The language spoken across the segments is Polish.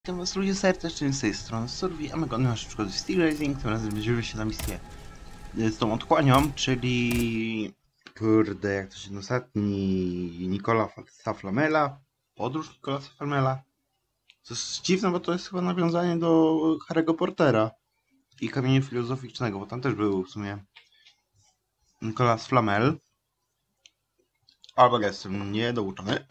Witam was ludzie serdecznie z tej strony Survi, a my godny nasz przykład Steel Racing, tym razem będziemy się na misję z tą otchłanią, czyli... Kurde, jak to się ostatni... Nicolasa Flamela, podróż Nicolasa Flamela. To jest dziwne, bo to jest chyba nawiązanie do Harry'ego Pottera i Kamienia Filozoficznego, bo tam też był w sumie Nicolas Flamel. Albo ja jestem niedouczony.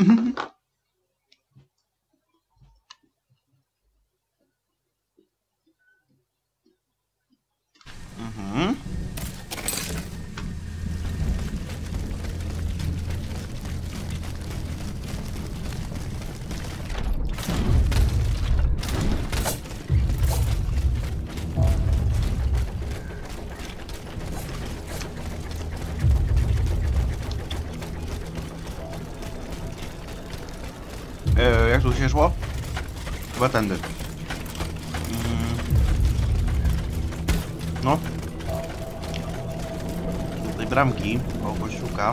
Jak tu się szło? Chyba tędy. No. Do tej bramki, o kościółka.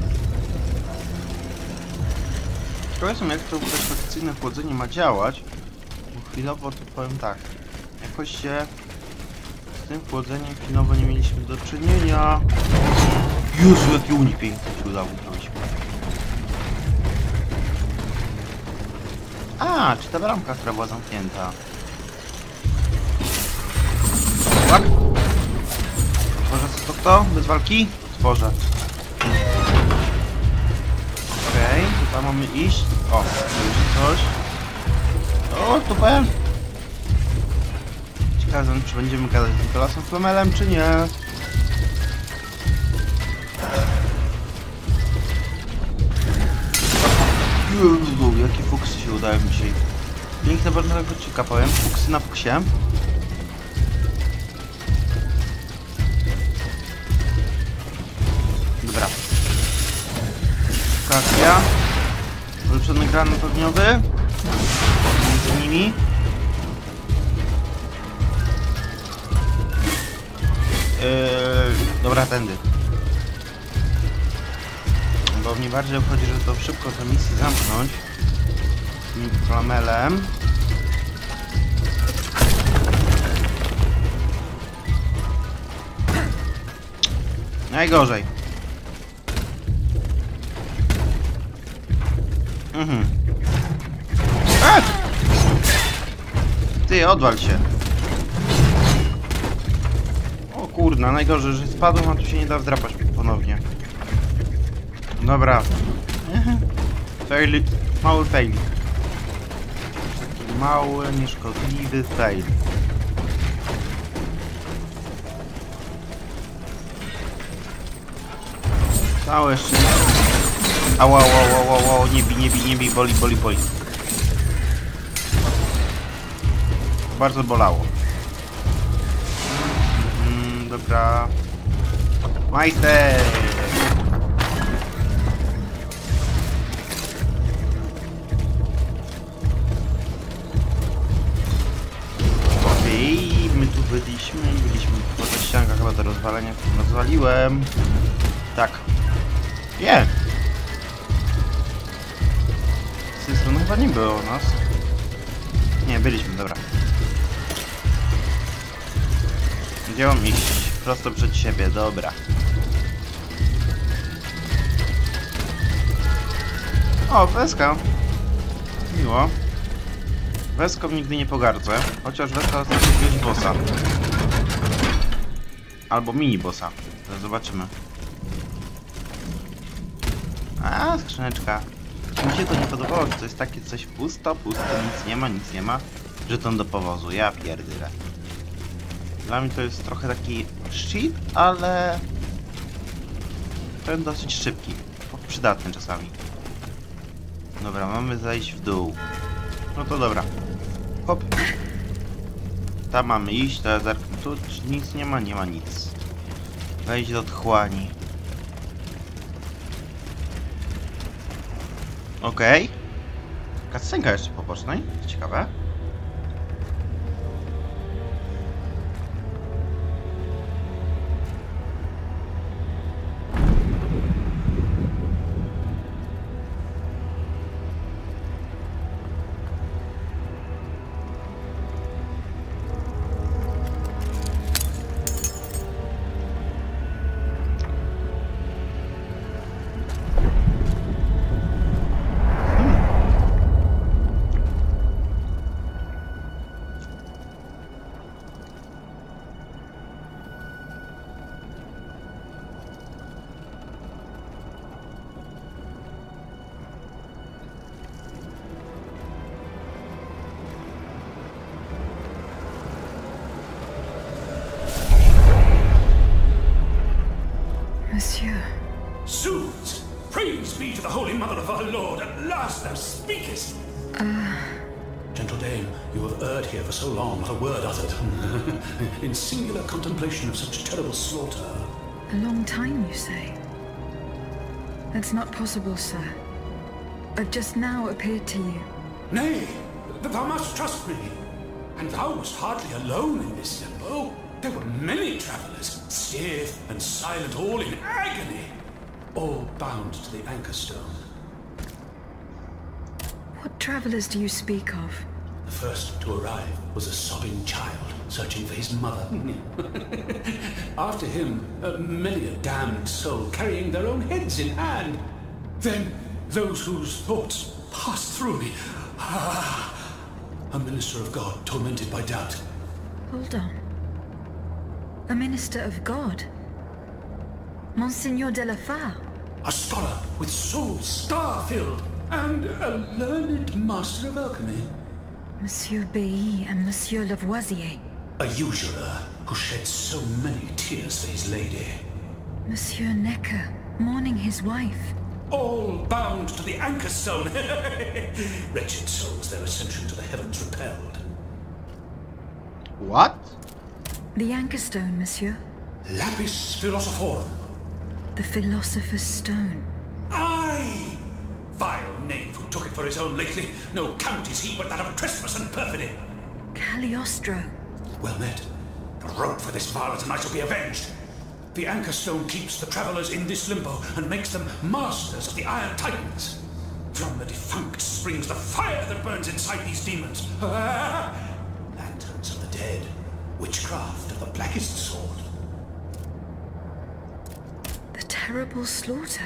Ciekawe są, jak to perfekcyjne chłodzenie ma działać. Bo chwilowo to powiem tak. Jakoś się z tym chłodzeniem chwilowo nie mieliśmy do czynienia. Jezu, jaki unik piękny się udało zrobić. A, czy ta bramka, która była zamknięta? Tak? Otworzę co to kto? Bez walki? Otworzę. Okej, chyba mamy iść. O, tu już coś. O, super! Ciekawe, czy będziemy gadać z Nicolasem Flamelem, czy nie. Jezu, jakie fuksy się udają dzisiaj. Piękne ważnego odcinka, powiem. Fuksy na fuksie. Dobra. Okazja. Ulepszony granat ogniowy. Między nimi. Dobra, tędy. Bo mnie bardziej obchodzi, żeby to szybko tę misję zamknąć. Z tym Flamelem. Najgorzej. Ty, odwal się. O kurna, najgorzej, że spadłem, a tu się nie da wdrapać ponownie. Dobra. Fail. Mały fail. Taki mały, nieszkodliwy fail. Całe szczęście. Ała, nie bij, boli. Bardzo bolało. Dobra. Majster! Okej, my tu byliśmy po tych ściankach chyba do rozwalenia, które rozwaliłem. Tak. Nie! Z tej strony chyba nie było nas. Nie, byliśmy, dobra. Gdzie mam iść? Prosto przed siebie, dobra. O, weska. Miło. Weską nigdy nie pogardzę, chociaż weska to jest jakiegoś bossa. Albo mini bossa. To zobaczymy. A, skrzyneczka. Mi się to nie podobało, że to jest takie coś pusto, nic nie ma. Żeton do powozu, ja pierdolę. Dla mnie to jest trochę taki shit, ale ten dosyć szybki, przydatny czasami. Dobra, mamy zejść w dół. No to dobra. Hop. Tam mamy iść, teraz zerknę tu, nic nie ma nic. Wejść do otchłani. Okej. Cutscenka jeszcze pobocznej, ciekawe. of our Lord, at last thou speakest! Gentle dame, you have erred here for so long, not a word uttered. In singular contemplation of such terrible slaughter. A long time, you say? That's not possible, sir. I've just now appeared to you. Nay, thou must trust me. And thou wast hardly alone in this limbo. There were many travelers, stiff and silent, all in agony. All bound to the Anchor Stone. What travelers do you speak of? The first to arrive was a sobbing child, searching for his mother. After him, many a damned soul carrying their own heads in hand. Then, those whose thoughts passed through me. A minister of God tormented by doubt. Hold on. A minister of God? Monseigneur de la Fare? A scholar with soul star-filled, and a learned master of alchemy. Monsieur Bailly and Monsieur Lavoisier. A usurer who shed so many tears for his lady. Monsieur Necker, mourning his wife. All bound to the Anchor Stone. Wretched souls, their ascension to the heavens repelled. What? The Anchor Stone, monsieur. Lapis Philosophorum. The Philosopher's Stone. Aye! Vile knave who took it for his own lately. No count is he but that of trespass and perfidy. Cagliostro. Well met. The rope for this varlet and I shall be avenged. The Anchor Stone keeps the travelers in this limbo and makes them masters of the Iron Titans. From the defunct springs the fire that burns inside these demons. Lanterns of the dead. Witchcraft of the blackest sort. The terrible slaughter.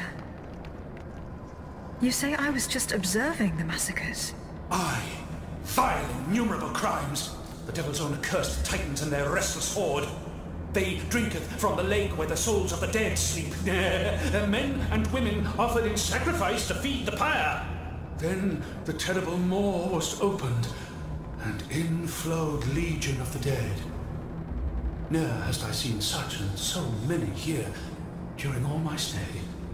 You say I was just observing the massacres? Aye. Vile, innumerable crimes. The devil's own accursed titans and their restless horde. They drinketh from the lake where the souls of the dead sleep. Men and women offered in sacrifice to feed the pyre. Then the terrible maw was opened, and in flowed legion of the dead. Ne'er hast I seen such and so many here during all my stay.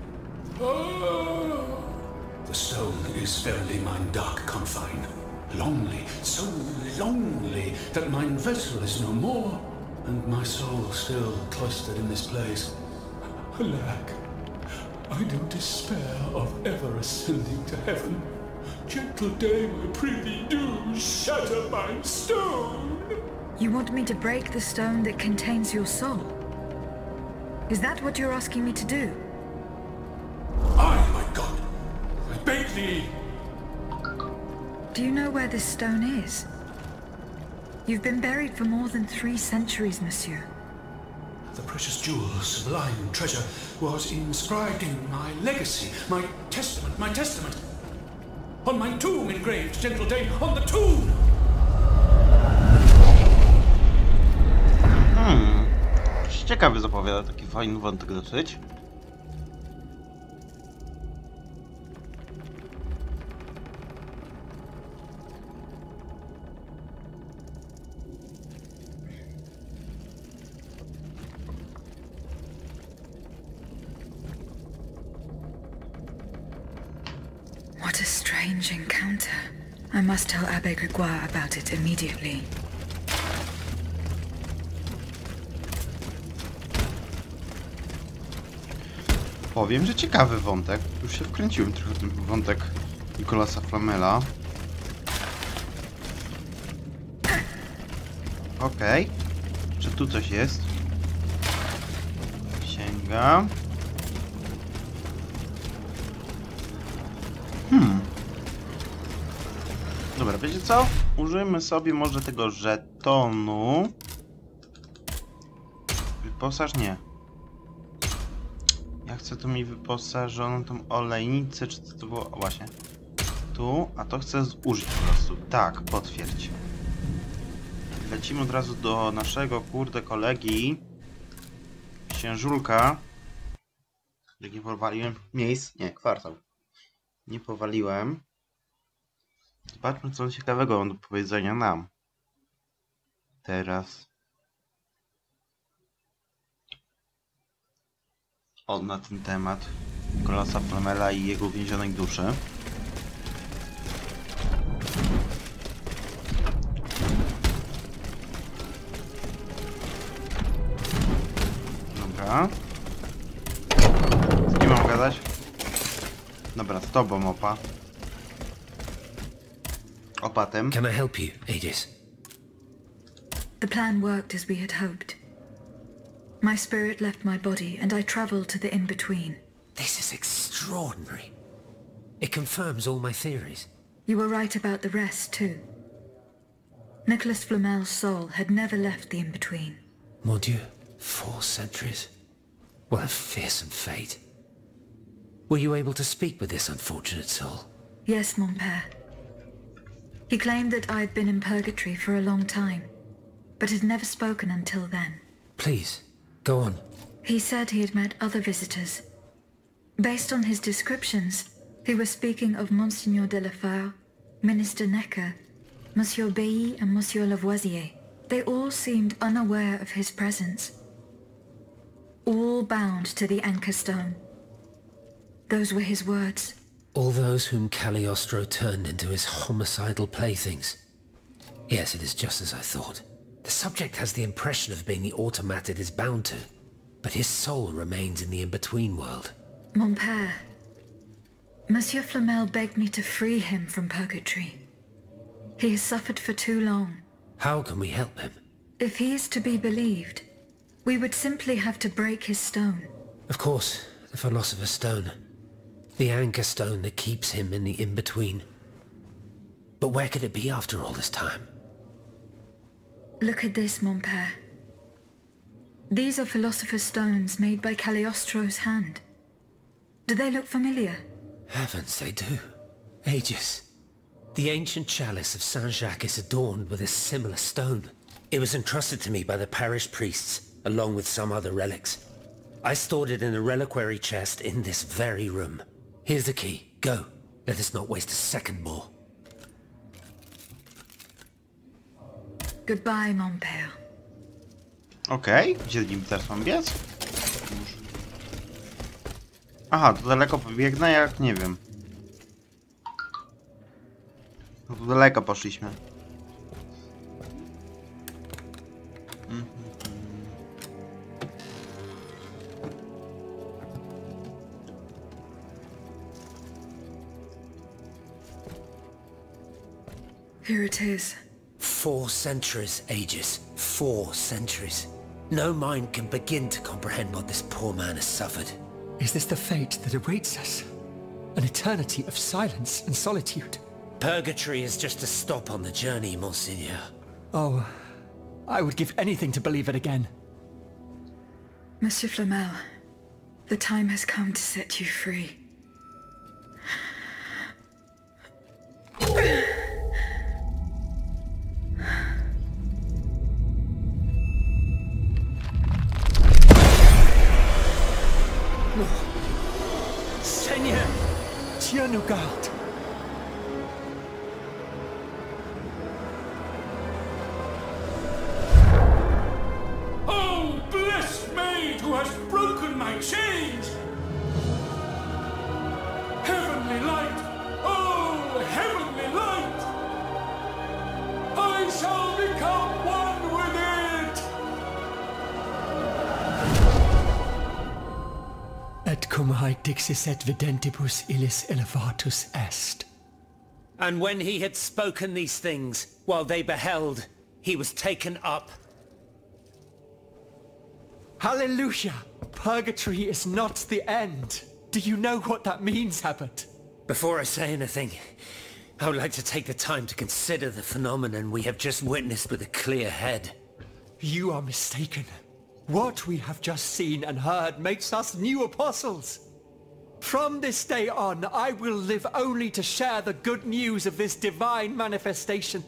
Oh. The stone is verily mine dark confine. Lonely, so lonely, that mine vessel is no more, and my soul still cloistered in this place. Alack, I do despair of ever ascending to heaven. Gentle dame, I prithee do shatter mine stone. You want me to break the stone that contains your soul? Is that what you're asking me to do? Aye, my God! I beg thee! Do you know where this stone is? You've been buried for more than 3 centuries, monsieur. The precious jewel, sublime treasure, was inscribed in my legacy, my testament. On my tomb engraved, gentle dame, on the tomb! Ciekawy zapowiada, taki fajny wątek dosyć. What a strange encounter. I must tell Abbe Grégoire about it immediately. Powiem, że ciekawy wątek. Już się wkręciłem trochę w ten wątek Nicolasa Flamela. Okej. Czy tu coś jest? Sięga. Dobra, wiecie co? Użyjmy sobie może tego żetonu. Wyposaż? Nie. Ja chcę tu mi wyposażoną tą olejnicę, czy co to było? O, właśnie. Tu, a to chcę zużyć po prostu. Tak, potwierdź. Lecimy od razu do naszego, kurde, kolegi. Księżulka. Jak nie powaliłem miejsc? Nie, kwartał. Nie powaliłem. Zobaczmy, co ciekawego mam do powiedzenia nam. Teraz. Na ten temat. Nicolasa Flamela i jego więzionej duszy. Dobra. Z kim mam gadać? Dobra, z tobą, opa. Opatem. Can I help you, Aegis? The plan worked as we had hoped. My spirit left my body, and I traveled to the in-between. This is extraordinary. It confirms all my theories. You were right about the rest, too. Nicholas Flamel's soul had never left the in-between. Mon Dieu, 4 centuries. What a fearsome fate. Were you able to speak with this unfortunate soul? Yes, mon père. He claimed that I had been in purgatory for a long time, but had never spoken until then. Please, go on. He said he had met other visitors. Based on his descriptions, he was speaking of Monseigneur de la Fare, Minister Necker, Monsieur Bailly and Monsieur Lavoisier. They all seemed unaware of his presence. All bound to the Anchor Stone. Those were his words. All those whom Cagliostro turned into his homicidal playthings. Yes, it is just as I thought. The subject has the impression of being the automat it is bound to, but his soul remains in the in-between world. Mon père, Monsieur Flamel begged me to free him from purgatory. He has suffered for too long. How can we help him? If he is to be believed, we would simply have to break his stone. Of course, the Philosopher's Stone. The Anchor Stone that keeps him in the in-between. But where could it be after all this time? Look at this, mon père. These are Philosopher's Stones made by Cagliostro's hand. Do they look familiar? Heavens, they do. Aegis. The ancient chalice of Saint-Jacques is adorned with a similar stone. It was entrusted to me by the parish priests, along with some other relics. I stored it in a reliquary chest in this very room. Here's the key. Go. Let us not waste a second more. Goodbye, mon père. Okej, gdzie nim teraz mam biec? Aha, to daleko pobiegnę, jak nie wiem. No tu daleko poszliśmy. Here it is. 4 centuries, Aegis. 4 centuries. No mind can begin to comprehend what this poor man has suffered. Is this the fate that awaits us? An eternity of silence and solitude? Purgatory is just a stop on the journey, Monseigneur. Oh, I would give anything to believe it again. Monsieur Flamel, the time has come to set you free. Seigneur! Dieu nous garde! Oh, blessed maid who has broken my chains! Heavenly light! Oh, heavenly light! I shall become one with it! Et cum haec dixis et videntibus illis elevatus est. And when he had spoken these things, while they beheld, he was taken up. Hallelujah! Purgatory is not the end. Do you know what that means, Abbot? Before I say anything, I would like to take the time to consider the phenomenon we have just witnessed with a clear head. You are mistaken. What we have just seen and heard makes us new apostles. From this day on, I will live only to share the good news of this divine manifestation.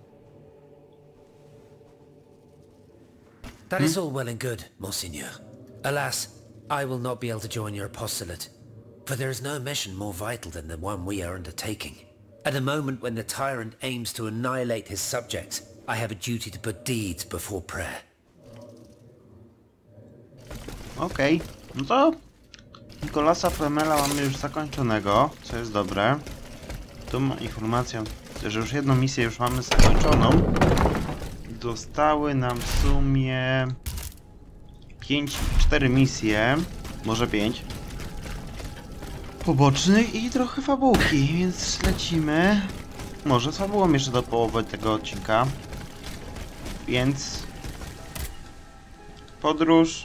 That is all well and good, Monseigneur. Alas, I will not be able to join your apostolate, for there is no mission more vital than the one we are undertaking. At the moment when the tyrant aims to annihilate his subjects, I have a duty to put deeds before prayer. Okej, no to Nicolasa Flamela mamy już zakończonego, co jest dobre. Tu ma informację, że już jedną misję już mamy zakończoną. Zostały nam w sumie 4 misje, może 5 pobocznych i trochę fabułki, więc lecimy. Może z fabułą jeszcze do połowy tego odcinka. Więc podróż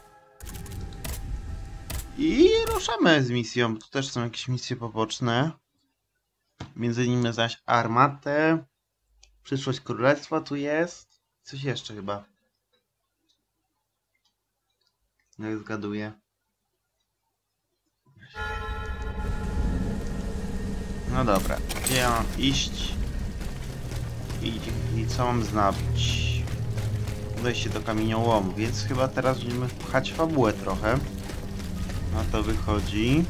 i ruszamy z misją. Tu też są jakieś misje poboczne. Między innymi zaś armatę. Przyszłość królestwa tu jest. Coś jeszcze chyba. Jak zgaduję. No dobra. Gdzie ja mam iść? I co mam zrobić? Wejście do kamieniołomu, więc chyba teraz będziemy pchać fabułę trochę. Na to wychodzi.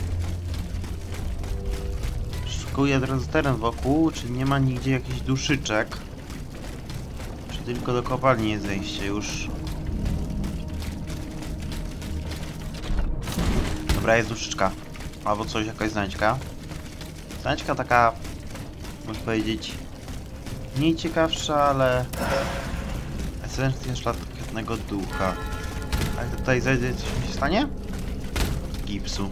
Szukuję teraz teren wokół, czy nie ma nigdzie jakichś duszyczek. Czy tylko do kopalni jest zejście już. Dobra, jest duszyczka. Albo coś, jakaś znajdźka. Znajdźka taka, można powiedzieć, mniej ciekawsza, ale esencja szlachetnego ducha. A jak tutaj zejdzie, coś mi się stanie? Gipsu.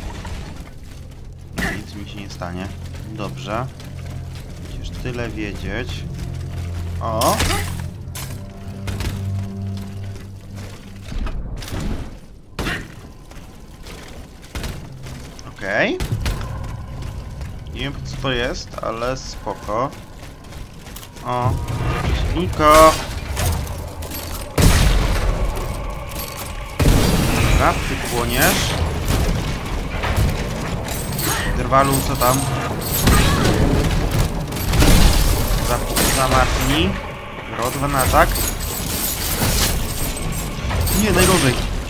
Nic mi się nie stanie. Dobrze. Musisz tyle wiedzieć. O! Okej. Nie wiem, co to jest, ale spoko. O! Niko! Dobra, ty płoniesz. Drwalu, co tam? Zamartni. Rodwa na atak. Nie, najgorzej.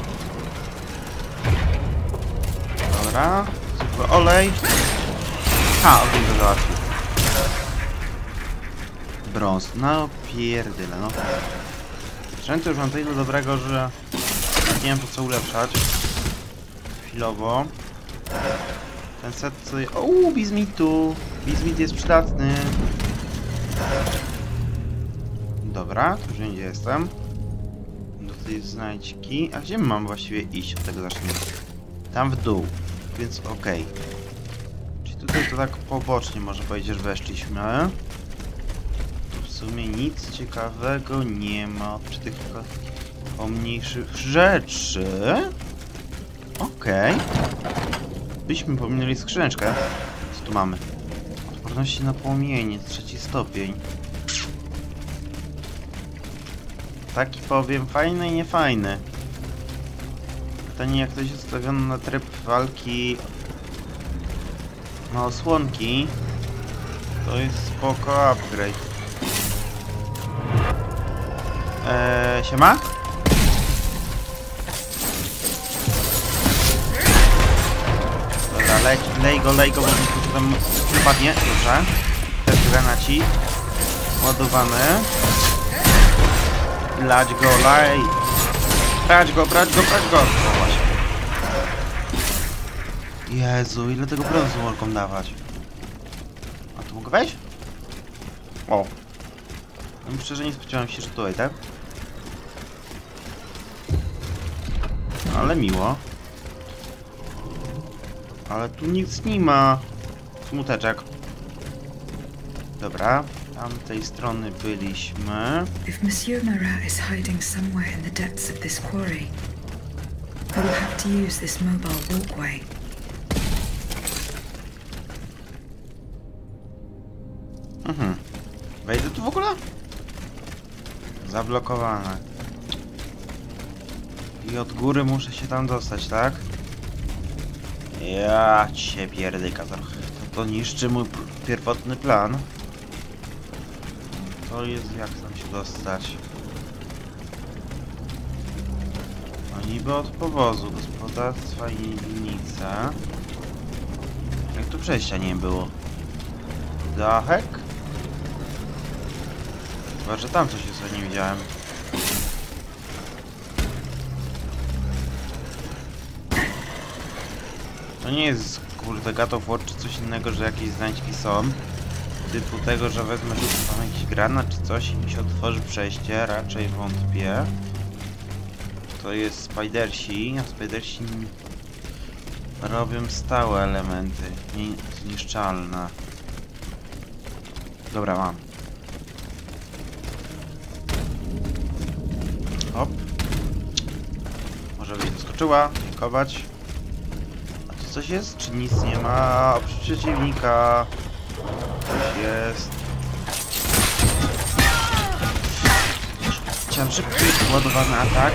Dobra. Zwykły olej. Ha, ogień to załatwił. Brąz. No pierdyle, no. Sprzętu już mam tyle dobrego, że nie wiem po co ulepszać. Chwilowo. Ten set sobie... Uuu, bizmitu! Bizmit jest przydatny. Dobra, tu już gdzie jestem. Do tej znajdźki. A gdzie mam właściwie iść? Od tego zacznijmy. Tam w dół. Więc okej. Czyli tutaj to tak pobocznie, może powiedzieć, że weszliśmy. Tu w sumie nic ciekawego nie ma. Przy tych pomniejszych rzeczy. Okej. Byśmy pominęli skrzyneczkę. Co tu mamy? Odporności na płomienie, 3. stopień. Taki powiem, fajny i niefajny. Pytanie, jak to jest ustawione na tryb walki na osłonki, to jest spoko upgrade. Siema? Dobra, lej go, bo mi tu tam wypadnie. Dobrze. Też granaci. Ładowany. Lać go, lej! Brać go! O, właśnie. Jezu, ile tego brązu mogą dawać? A tu mogę wejść? O! No, szczerze nie spodziewałem się, że tutaj, tak? Ale miło. Ale tu nic nie ma. Smuteczek. Dobra. Tamtej strony byliśmy. If Monsieur Marat is hiding somewhere in the depths of this quarry, I will have to use this mobile walkway. Wejdę tu w ogóle? Zablokowane. I od góry muszę się tam dostać, tak? Ja cię pierdyka trochę. To niszczy mój pierwotny plan. To jest jak tam się dostać. No niby od powozu, gospodarstwa i winnica. Jak tu przejścia nie było? Dachek? Chyba, że tam coś jest, co nie widziałem. To nie jest, kurde, God of War czy coś innego, że jakieś znajdźki są. Typu tego, że wezmę tam jakiś granat czy coś i mi się otworzy przejście. Raczej wątpię. To jest Spidersi, a Spidersi robią stałe elementy, niezniszczalne. Dobra, mam. Hop. Może byś zaskoczyła, dziękować. A tu coś jest? Czy nic nie ma? Oprócz przeciwnika. Coś jest. Chciałem szybko ładowany atak.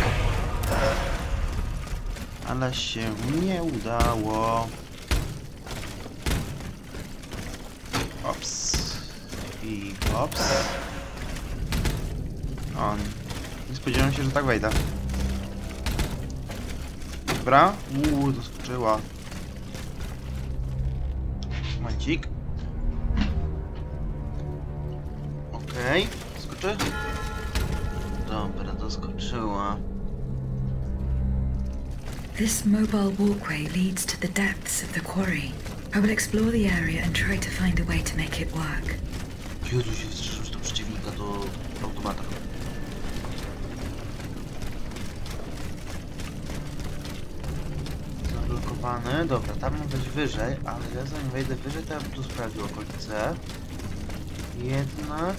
Ale się nie udało. Ops. I ops. O, nie spodziewałem się, że tak wejdę. Dobra. Doskoczyła. Momencik. Okej. Skoczy? Dobra, doskoczyła. This mobile walkway leads to the depths of the quarry. I will explore the area and try to find a way to make it work. Jezu, się wstrzymał do przeciwnika, do automata. Zablokowany. Dobra, tam ma być wyżej, ale ja zanim wejdę wyżej, to ja bym tu sprawdził okolice. Jednak...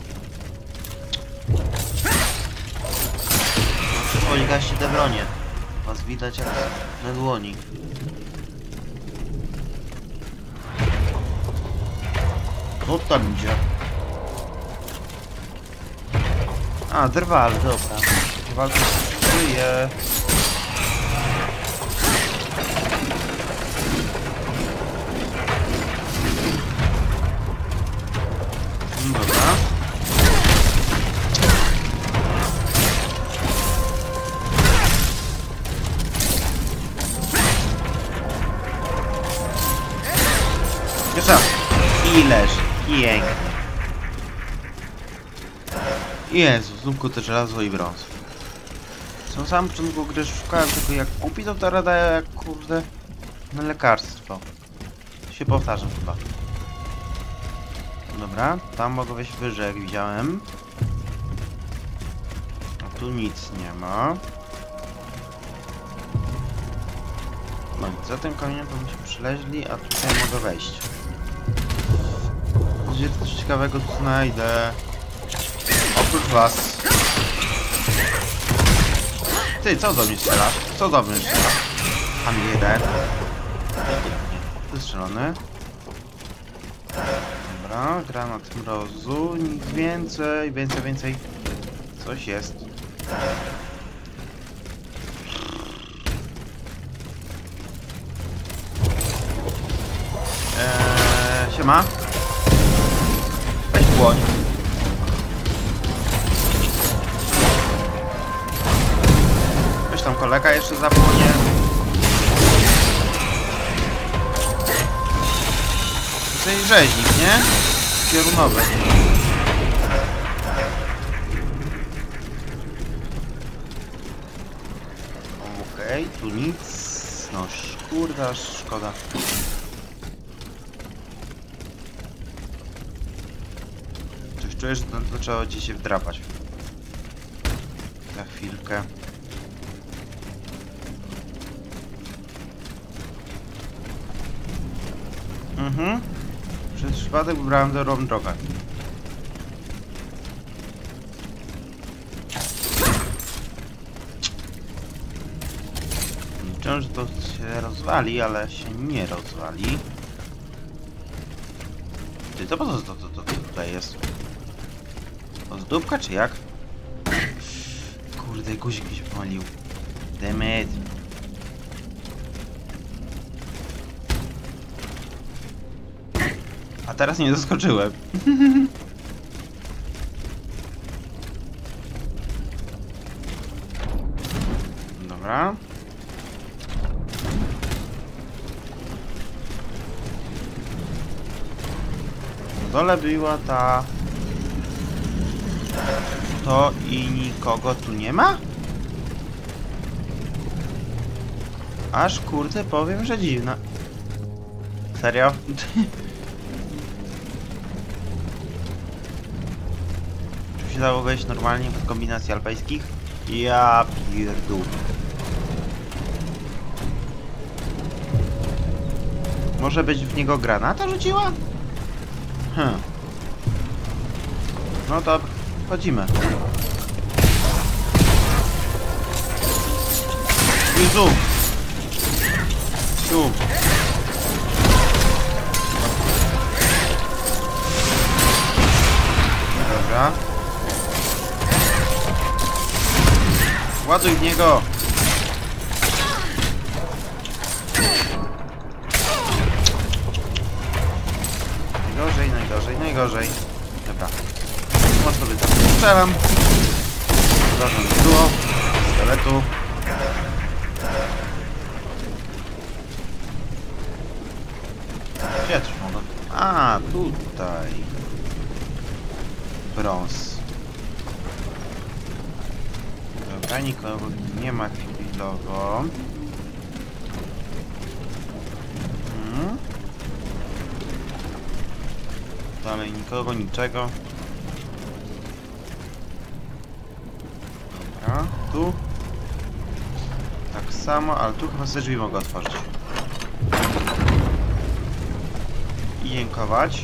Oj, gaście te bronie. Was widać jak na dłoni. Co tam idzie? A, drwal, dobra. Drwal to żyje. Dobra. Jeszcze raz. I leży. Pięknie. Jezu, znów te żelazo i brąz. Na samym początku gry szukałem tylko jak kupić, to teraz daje jak kurde na lekarstwo. To się powtarzam chyba. Dobra, tam mogę wejść wyżej jak widziałem. A tu nic nie ma. No i za tym kamieniem to mi się przyleźli, a tutaj mogę wejść. Gdzie coś ciekawego tu znajdę? Oprócz was. Ty, co do mnie strzelasz? Co do mnie strzelasz? Tam jeden. Wystrzelony. Dobra, granat mrozu. Nic więcej, więcej. Coś jest. Siema. Weź błoń. Weź tam kolega jeszcze zapłonie. To jest rzeźnik, nie? Piorunowy. Okej, tu nic. No kurwa, szkoda. Czuję, że to trzeba gdzieś się wdrapać. Za chwilkę. Przez przypadek wybrałem dobrą drogę. Liczę, że to się rozwali, ale się nie rozwali. Ty, to po co to tutaj jest? Ozdóbka czy jak? Kurde, guzik mi się pomylił. Demet. A teraz nie zaskoczyłem. Dobra. Na dole była ta... To i nikogo tu nie ma? Aż kurde powiem, że dziwna. Serio? Czy się dało wejść normalnie bez kombinacji alpejskich? Ja pierdolę. Może być w niego granata rzuciła? No to wchodzimy. Jezu! Tu. Dobra. Ładuj w niego! Najgorzej, najgorzej, najgorzej. Dobra. Mocno by tam strzelam. Zaraz było. Pistoletu. Gdzie też mogę? A, tutaj. Brąz. Dobra, nikogo nie ma chwilowo. Dalej nikogo, niczego. Dobra, tu. Tak samo, ale tu chyba sobie drzwi mogę otworzyć. I dziękować.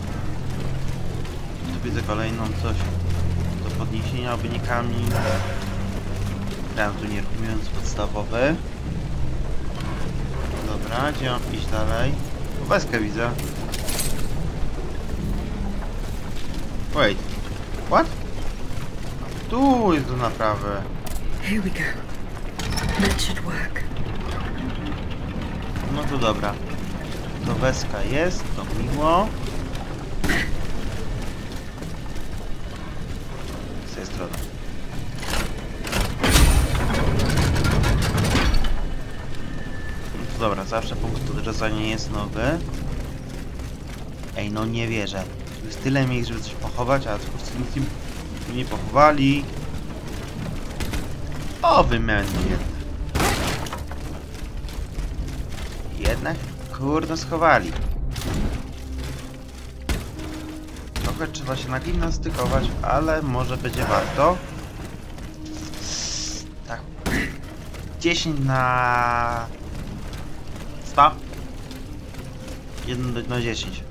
Tu widzę kolejną coś do podniesienia obynikami. Grałem tu nieruchomując podstawowy. Dobra, gdzie mam iść dalej? Weskę widzę. Wait. What? Tu jest do naprawy. Here we go. That should work. No to dobra. To weska jest, to miło. Z tej strony. No to dobra, zawsze punkt odrzucania jest nowy. Ej, no nie wierzę. Tu jest tyle miejsc, żeby coś pochować, a twórcy nic nie pochowali. O, wymiennie. Jednak, kurde, schowali. Trochę trzeba się nagimnastykować, ale może będzie warto. Tak. 10 na 100. 1 na 10.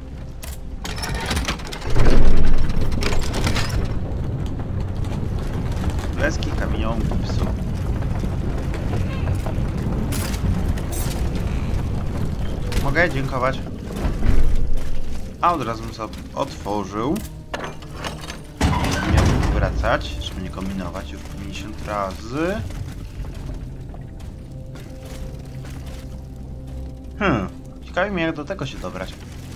Bleski kamieniołom psu. Mogę dziękować. A od razu bym sobie otworzył. Miałbym wracać, żeby nie kombinować już 50 razy. Ciekawi mnie, jak do tego się dobrać.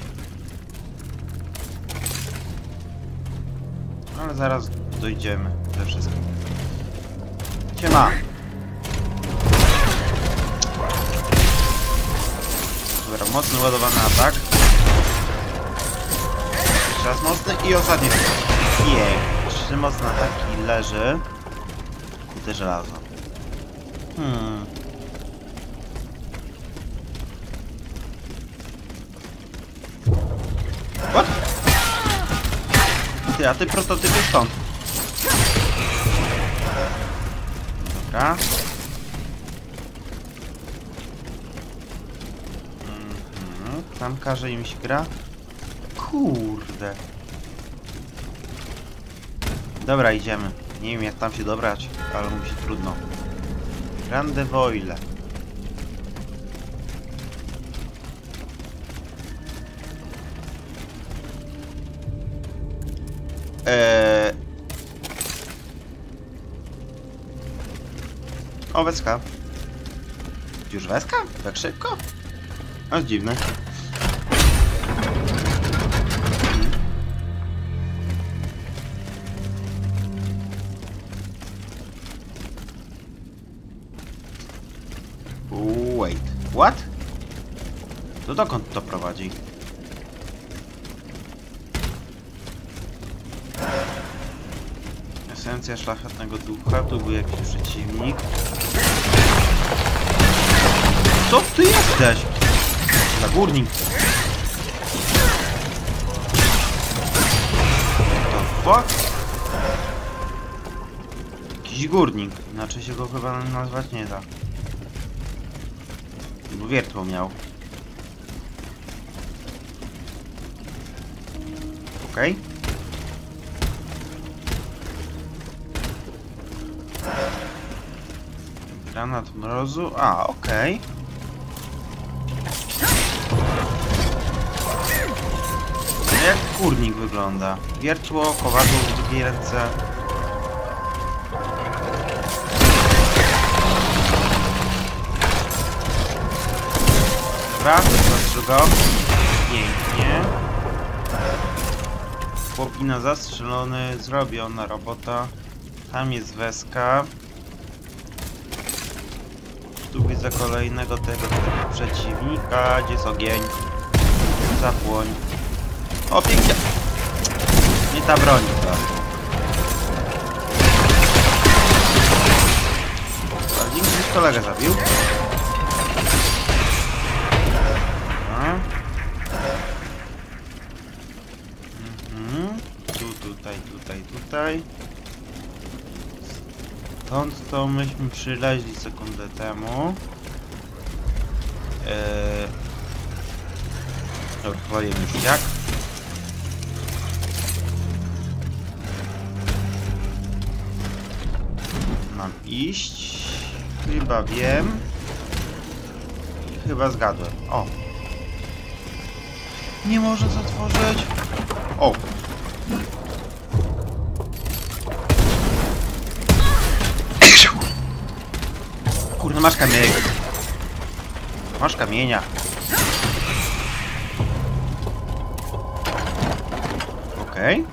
Ale zaraz dojdziemy ze wszystkim. Siema! Dobra, mocny ładowany atak. Jeszcze raz mocny i ostatni. Jej, 3 mocne ataki leży. Kute żelazo. What? Ty, a ty prototypy stąd. Dobra. Tam każe im się gra. Kurde. Dobra, idziemy. Nie wiem jak tam się dobrać, ale mu się trudno. Grande Voile. O, weska. Już weska? Tak szybko? A dziwne. Wait. What? To dokąd to prowadzi? Esencja szlachetnego ducha, tu był jakiś przeciwnik. Co ty jesteś? za górnik? To fuck? Jakiś górnik. Inaczej się go chyba nazwać nie da. Bo wiertło miał. Okej. Granat mrozu. A, okej. Jak kurnik wygląda? Wiertło, kowadło w drugiej ręce. Dobra, zobaczmy go. Pięknie. Chłopina zastrzelony, zrobiona robota. Tam jest Weska. Tu widzę kolejnego tego przeciwnika. Gdzie jest ogień? Zapłoń. O, pięknie! Nie ta broń, to. Dzięki, że kolegę zabił. Tutaj. Stąd to myśmy przyleźli sekundę temu. Dobra, chyba wiem już jak. Mam iść. Chyba wiem. Chyba zgadłem. O. Nie może zatworzyć. O. Kurde, masz kamień. Masz kamienia. Okej.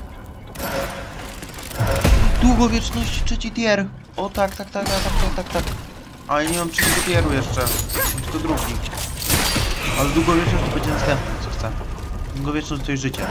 Długowieczność trzeci tier. O tak. Ale nie mam trzeciego tieru jeszcze. Mam tylko drugi. Ale długowieczność to będzie następne, co chcę. Długowieczność to jest życie.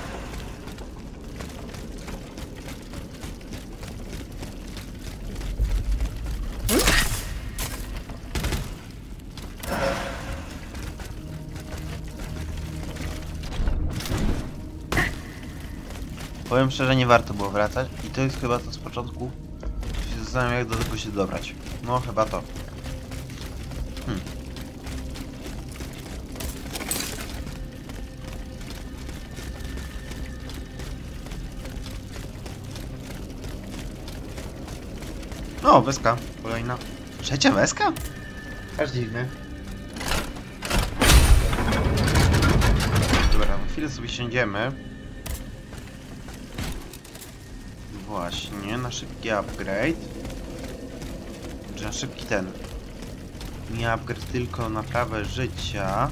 Powiem szczerze, nie warto było wracać i to jest chyba to z początku. Się zastanawiam, jak do tego się dobrać. No chyba to. O, Weska. Kolejna. Trzecia Weska? Aż dziwne. Dobra, na chwilę sobie siędziemy. Właśnie, na szybki upgrade. Czy na szybki ten. Nie upgrade, tylko naprawę życia.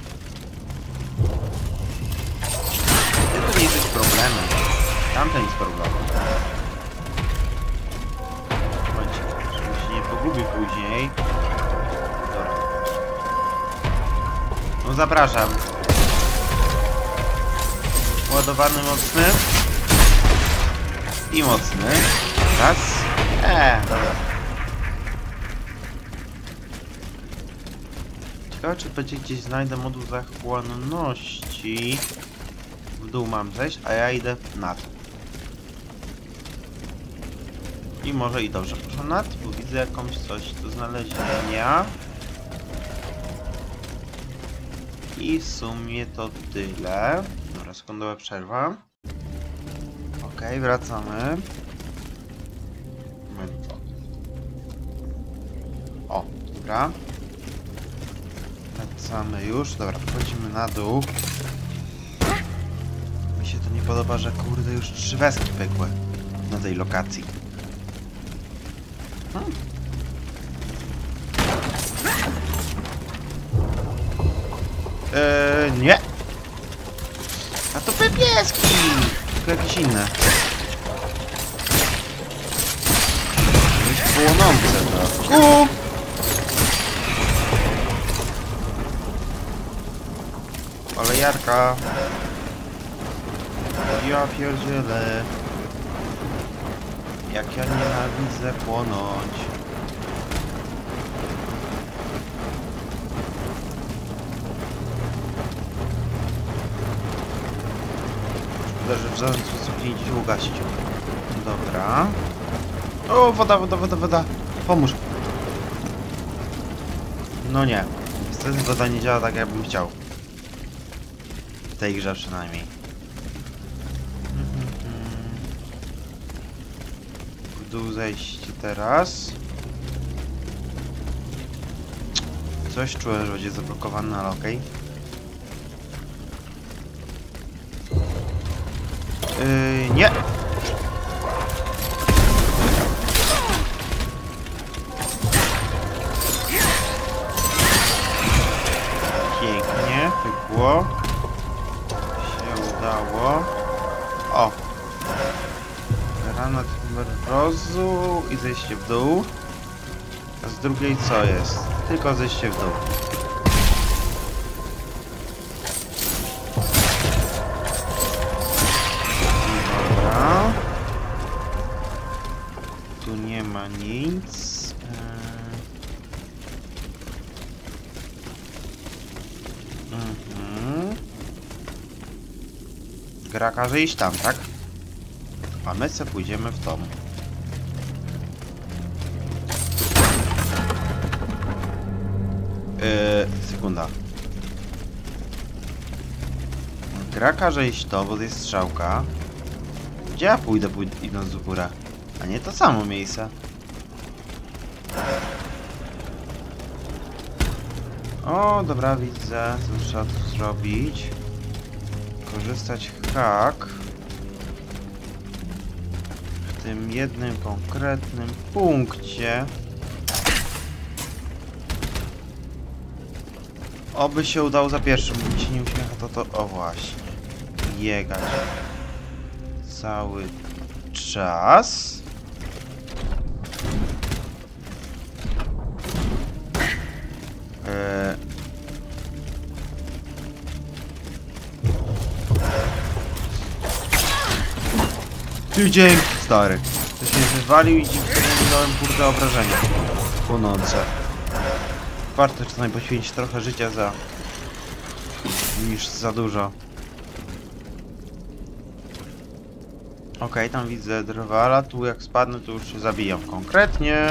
To nie jest problemem. Tamten jest problemem. Chodźcie, żebym się nie pogubił później. Dobra. No zapraszam. Ładowany mocny. I mocny. Raz. Dobra. Ciekawe, czy będzie gdzieś znajdę moduł zachłonności. W dół mam zejść, a ja idę na dół. I może i dobrze poszło na dół, bo widzę jakąś coś do znalezienia. I w sumie to tyle. Dobra, sekundowa przerwa. Okej, wracamy. O, dobra. Wracamy już. Dobra, wchodzimy na dół. Mi się to nie podoba, że kurde już 3 weski pykły na tej lokacji. Nie. A to pieski! Tylko jakieś inne. Jakieś płonące to. Ale Jarka. Ja pierdzielę. Jak ja nienawidzę płonąć. Szkoda, że w żaden sposób nie idzie ugasić. Dobra. O, woda, woda, woda, woda. Pomóż. No nie. Niestety woda nie działa tak, jakbym chciał. W tej grze przynajmniej. W dół zejście teraz. Coś czułem, że będzie zablokowany, ale okej. Nie. Pięknie, pykło. Się udało. O! Granat mrozu i zejście w dół. A z drugiej co jest? Tylko zejście w dół. Dobra. Tu nie ma nic. Gra każe iść tam, tak? A my se pójdziemy w tą. Sekunda. Gra każe iść to, bo to jest strzałka. Gdzie ja pójdę idąc w górę? A nie to samo miejsce. O, dobra, widzę, co trzeba tu zrobić. Korzystać hak. W tym jednym konkretnym punkcie. Oby się udało za pierwszym, bo mi się nie uśmiecha to... O właśnie. Biegać. Cały czas. Dzięki, stary. To się wywalił i dzięki temu wydałem kurde obrażenia. Płonące. Warto czasami poświęcić trochę życia niż za dużo. Okej, tam widzę drwala, tu jak spadnę to już się zabijam konkretnie.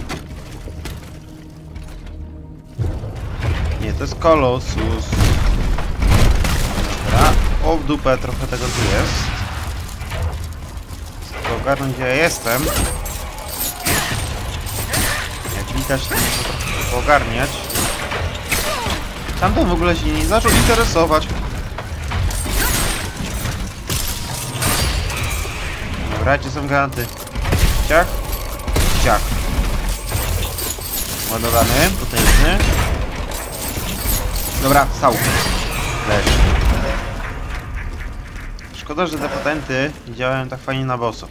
Nie, to jest Colossus. Dobra. O, w dupę trochę tego tu jest. Chcę ogarnąć, gdzie ja jestem. Jak widać, to muszę trochę poogarniać. Tamten w ogóle się nie zaczął interesować. Dobra, gdzie są granaty? Ciach. Ciach. Ładowany, potężny. Dobra, stał. Leży. Szkoda, że te patenty nie działają tak fajnie na bossów.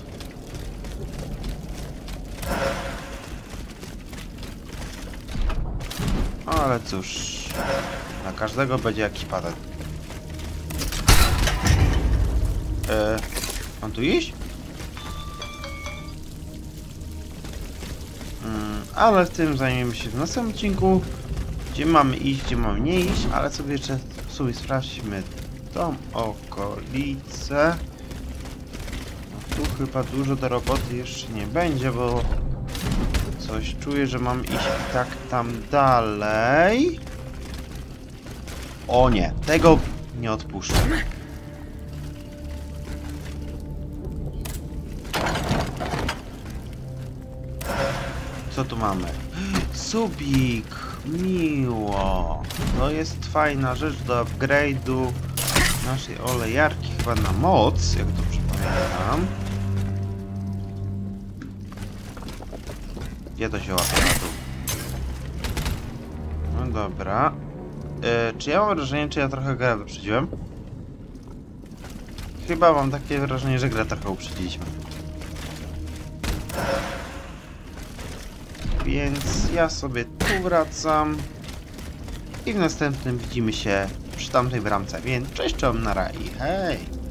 Ale cóż, na każdego będzie jakiś patent. Mam tu iść? Ale w tym zajmiemy się w następnym odcinku. Gdzie mamy iść, gdzie mamy nie iść, ale sobie jeszcze sprawdźmy tą okolicę. No, tu chyba dużo do roboty jeszcze nie będzie, bo coś czuję, że mam iść tak tam dalej. O nie, tego nie odpuszczę. Co tu mamy? Subik! Miło! To jest fajna rzecz do upgrade'u naszej olejarki chyba na moc, jak to przypominam. Gdzie to się łapie na dół? No dobra. Czy ja mam wrażenie, czy ja trochę grę wyprzedziłem? Chyba mam takie wrażenie, że grę trochę uprzedziliśmy. Więc ja sobie tu wracam i w następnym widzimy się przy tamtej bramce, więc cześć, nara i hej!